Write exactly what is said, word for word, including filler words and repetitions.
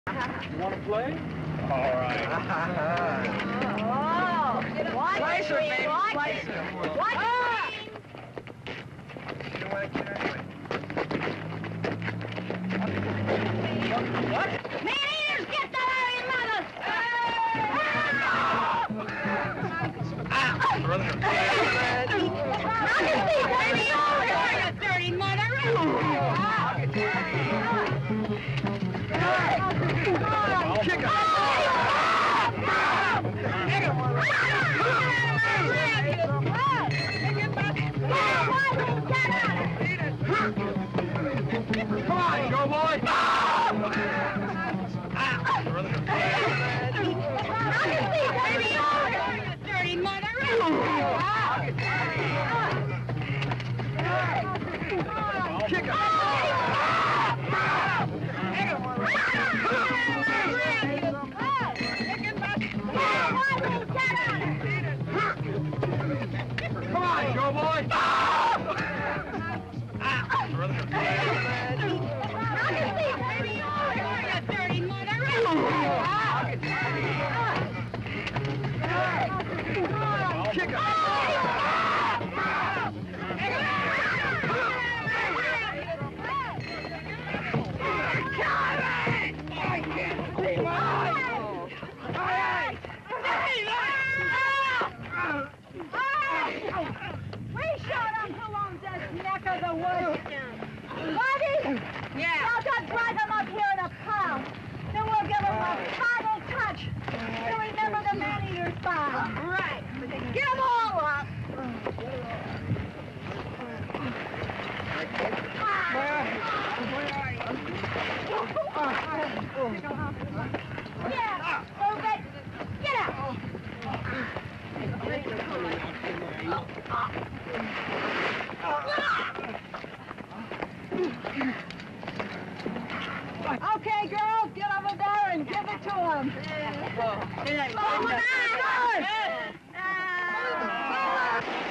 You want to play? All right. Oh, watch Slicer, it, baby, watch slicer. it. Watch Ah! it. You don't want to get anyway. What? Man eaters, get that out of your mother! Ah! Brother. Knock his feet, baby! Oh, you dirty mother! Kick him. Come on, Joe boy! Ah! Brother. Knock his feet, baby! Oh, you dirty mother! Kick him. Come on, Joe boy! Ah! Brother. Knock his feet, baby! Oh, you dirty mother! Kick him. We showed him who owns this neck of the woods. Buddy? Yeah. Now just drive him up here in a pound. Then we'll give him a final touch to remember the man-eater's farm. Right. Get them all up. Yeah, move it. Get out. Okay, girls, get over there and give it to him. Oh, my God.